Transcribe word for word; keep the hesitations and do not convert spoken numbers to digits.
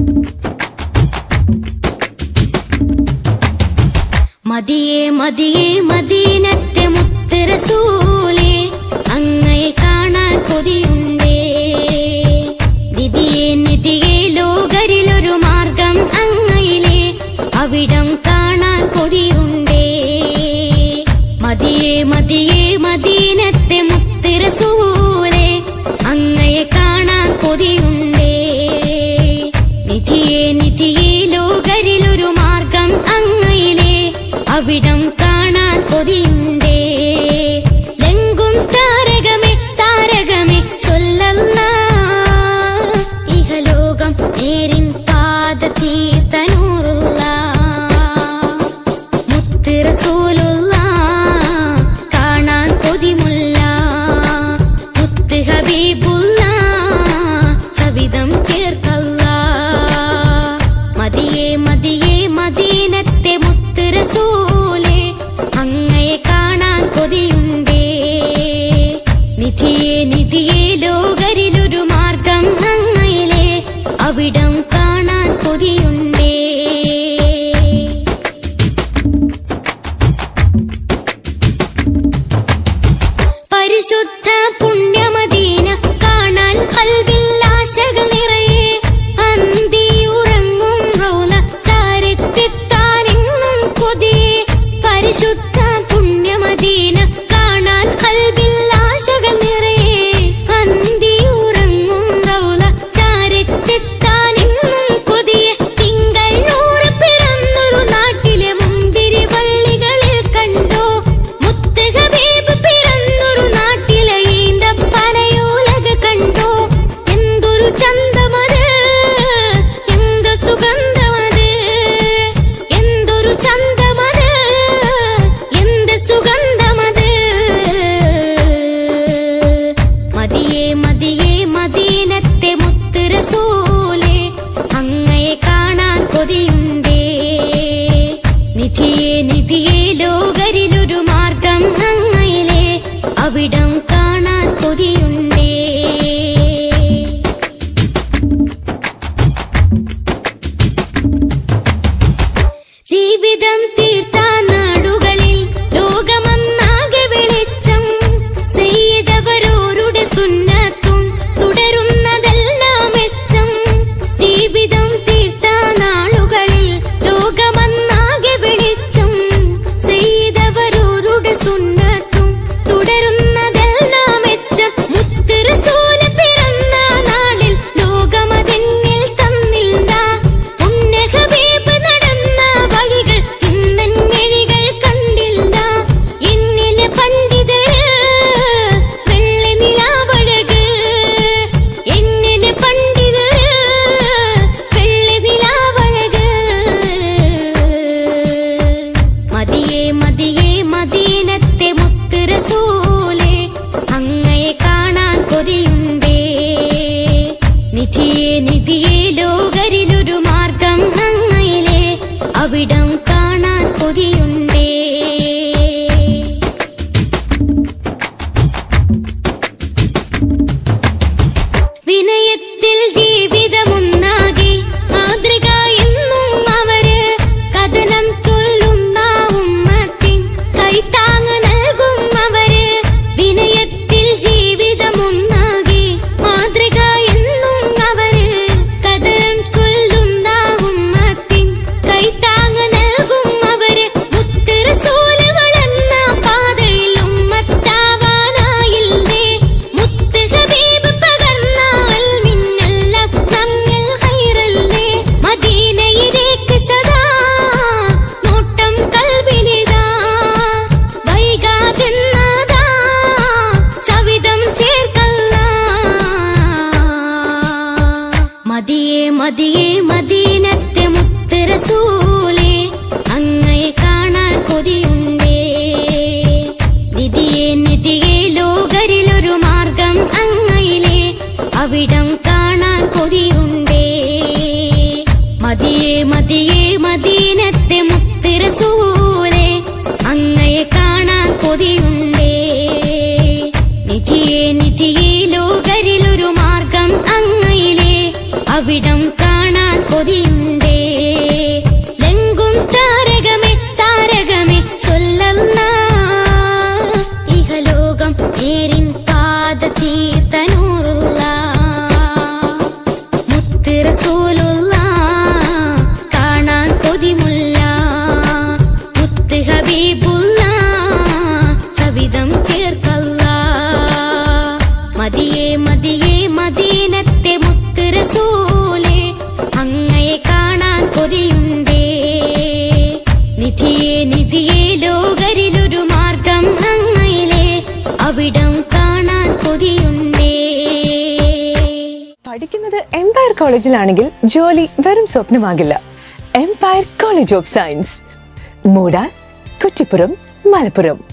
മദിയേ മദിയേ മദീനത്തെ മുത്ത് റസൂലേ അങ്ങയെ കാണാൻ കൊതിയുണ്ടേ. നിധിയേ നിധിയേ ലോകരിലൊരു മാർഗം അങ്ങയിലേ അവിടം കാണാൻ കൊതിയുണ്ടേ. മദിയേ മദിയേ മദീനത്തെ മുത്ത് റസൂലേ അങ്ങയെ കാണാൻ കൊതിയുണ്ടേ. നിധിയേ നിധിയേ ലോകരിലൊരു മാർഗം അങ്ങയിലേ അവിടം കാണാൻ കൊതിയുണ്ടേ. ലെങ്കും താരകമേ താരകമേ സ്വല്ലല്ലാഹ് ഇഹലോകം നേരിൻ പാദ തീർത്തനൂറുല്ലാഹ്. മുത്ത് റസൂലുള്ളാഹ് കാണാൻ കൊതിമുല്ല മുത്ത് ഹബീബുല്ലാഹ് സവിധം ചേർക്കല്ലാഹ്. മദിയേ മദിയേ മദീനത്തെ മുത്ത് റസൂലേ അങ്ങയെ കാണാൻ കൊതിയുണ്ടേ. നിധിയേ നിധിയേ ലോകരിലൊരു മാർഗം അങ്ങയിലേ അവിടം കാണാൻ കൊതിയുണ്ടേ. പരിശുദ്ധ പുണ്യമദീന കാണാൻ ഖൽബിൽ ആശകൾ നിറയെ. അന്തിയുറങ്ങും റൗള ചാരത്തെത്താനെന്നും കൊതിയെ. പരിശുദ്ധ പുണ്യമദീന കാണാൻ ഖൽബിൽ ആശകൾ നിറയെ. അന്തിയുറങ്ങും റൗള ചാരത്തെത്താനെന്നും കൊതിയെ. തിങ്കൾ നൂറ് പിറന്നൊരു നാട്ടിലെ മുന്തിരി വള്ളികളിൽ കണ്ടോ. മുത്ത് ഹബീബ് പിറന്നൊരു നാട്ടിലെ ഈന്തപ്പനയോലക കണ്ടോ. എന്തൊരു ചന്തമത് എന്ത് സുഗന്ധമത്. എന്തൊരു ചന്തമത് എന്ത് സുഗന്ധമത്. മദിയേ മദിയേ മദീനത്തെ മുത്ത് റസൂലേ അങ്ങയെ കാണാൻ കൊതിയുണ്ടേ. നിധിയേ നിധിയേ ലോകരിലൊരു മാർഗം അങ്ങയിലേ അവിടം കാണാൻ കൊതിയുണ്ടേ. ജീവിതം തീർത്ത നാടുകളിൽ ലോകമൊന്നാകെ വെളിച്ചം. ചെയ്തവരോരുടെ സുന്നത്തും തുടരുന്നതെല്ലാം മെച്ചം. ജീവിതം തീർത്ത നാളുകളിൽ ലോകമൊന്നാകെ വെളിച്ചം. ചെയ്തവരോരുടെ സുന്നത്തും തുടരുന്നതെല്ലാം മെച്ചം. മുത്ത് റസൂല് പിറന്ന നാളിൽ ലോകമതെന്നിൽ തന്നില്ല. പുണ്യ ഹബീബ് നടന്ന വഴികൾ ഇന്നൻ മിഴികൾ കണ്ടില്ല. എന്നിലെ പണ്ഡിതര് വെള്ളി നിലാവഴക്. എന്നിലെ പണ്ഡിതര് വെള്ളി നിലാവഴക്. മദിയേ മദിയേ മദീനത്തെ മുത്ത് റസൂലേ അങ്ങയെ കാണാൻ കൊതിയുണ്ടേ. നിധിയേ നിധിയേ ലോകരിലൊരു മാർഗം അങ്ങയിലേ അവിടം കാണാൻ കൊതിയുണ്ടേ. വിനയത്തിൽ ജീവിതമൊന്നാകെ മാതൃക എന്നും അവര്. കഥനം ചൊല്ലുന്ന ഉമ്മത്തിൻ കൈത്താങ്ങ് നൽകും അവര്. വിനയത്തിൽ ജീവിതമൊന്നാകെ മാതൃക എന്നും അവര്. കഥനം ചൊല്ലുന്ന ഉമ്മത്തിൻ കൈത്താങ്ങ് നൽകും അവര്. മുത്ത് റസൂല് വളർന്ന പാതയിൽ ഉമ്മത്താവാനായില്ലേ. മുത്ത് ഹബീബ് പകർന്ന അൽമിന്നെല്ലാം നമ്മിൽ ഖൈറല്ലേ. മദീനയിലേക്ക് സദാ നോട്ടം കൽബിലിതാ. വൈകാതെന്നാദാ സവിധം ചേർക്കല്ലാഹ്. മദിയേ മദിയേ മദീനത്തെ മുത്ത് റസൂലേ അങ്ങയെ കാണാൻ കൊതിയുണ്ടേ. നിധിയേ നിധിയേ ലോകരിലൊരു മാർഗം അങ്ങയിലേ അവിടം കാണാൻ കൊതിയുണ്ടേ. മദിയേ മദിയേ മദീനത്തെ മുത്ത് റസൂലേ അങ്ങയെ കാണാൻ കൊതിയുണ്ടേ. നിധിയേ നിധിയേ ലോകരിലൊരു മാർഗം അങ്ങയിലേ അവിടം കാണാൻ കൊതിയുണ്ടേ. ലങ്കും താരകമേ താരകമേ ചൊല്ലല്ലാ, ഇഹലോകം നേരിൻ പാത തീർത്തനൂറുള്ള മുത്ത് റസൂലുള്ള കാണാൻ കൊതിമുല്ല, മുത്ത് ഹബീബുള്ള സവിധം ചേർക്കല്ല. മദിയേ മദിയേ മദീനത്തെ മുത്ത് റസൂലേ, അങ്ങയെ കാണാൻ കൊതിയുണ്ടേ. നിധിയേ നിധിയേ ലോകരിലൊരു മാർഗം അങ്ങയിലേ, അവിടം കാണാൻ കൊതിയുണ്ടേ. പഠിക്കുന്നത് എംപയർ കോളേജിലാണെങ്കിൽ ജോലി വെറും സ്വപ്നമാകില്ല. Empire college of science, Moodal, Kuttippuram, Malappuram.